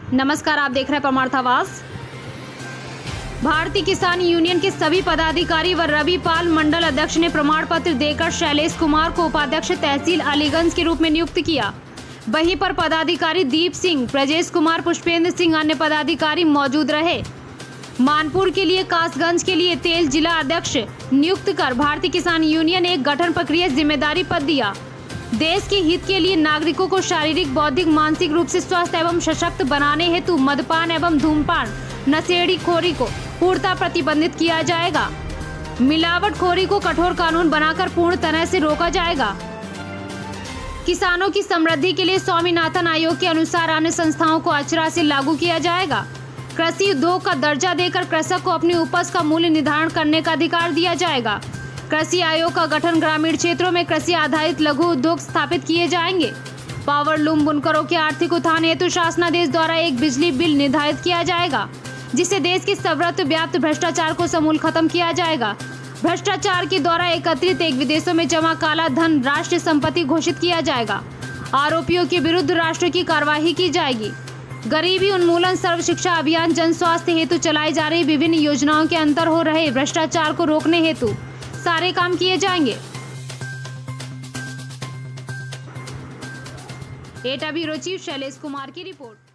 नमस्कार, आप देख रहे हैं परमार्थावास। भारतीय किसान यूनियन के सभी पदाधिकारी व रवि पाल मंडल अध्यक्ष ने प्रमाण पत्र देकर शैलेश कुमार को उपाध्यक्ष तहसील अलीगंज के रूप में नियुक्त किया। वहीं पर पदाधिकारी दीप सिंह, ब्रजेश कुमार, पुष्पेंद्र सिंह अन्य पदाधिकारी मौजूद रहे। मानपुर के लिए कासगंज के लिए तेल जिला अध्यक्ष नियुक्त कर भारतीय किसान यूनियन एक गठन प्रक्रिया जिम्मेदारी पद दिया। देश के हित के लिए नागरिकों को शारीरिक, बौद्धिक, मानसिक रूप से स्वस्थ एवं सशक्त बनाने हेतु मदपान एवं धूमपान, नशेड़ीखोरी को पूर्णतः प्रतिबंधित किया जाएगा। मिलावटखोरी को कठोर कानून बनाकर पूर्ण तरह से रोका जाएगा। किसानों की समृद्धि के लिए स्वामीनाथन आयोग के अनुसार अन्य संस्थाओं को अचरा से लागू किया जाएगा। कृषि उद्योग का दर्जा देकर कृषक को अपनी उपज का मूल्य निर्धारण करने का अधिकार दिया जाएगा। कृषि आयोग का गठन, ग्रामीण क्षेत्रों में कृषि आधारित लघु उद्योग स्थापित किए जाएंगे। पावर लूम बुनकरों के आर्थिक उत्थान हेतु शासनादेश द्वारा एक बिजली बिल निर्धारित किया जाएगा, जिससे देश की सर्वव्याप्त भ्रष्टाचार को समूल खत्म किया जाएगा। भ्रष्टाचार के द्वारा एकत्रित एक विदेशों में जमा काला धन राष्ट्रीय संपत्ति घोषित किया जाएगा। आरोपियों के विरुद्ध राष्ट्र की कार्यवाही की जाएगी। गरीबी उन्मूलन, सर्व शिक्षा अभियान, जन स्वास्थ्य हेतु चलाई जा रही विभिन्न योजनाओं के अंतर हो रहे भ्रष्टाचार को रोकने हेतु सारे काम किए जाएंगे। एटा ब्यूरो चीफ शैलेश कुमार की रिपोर्ट।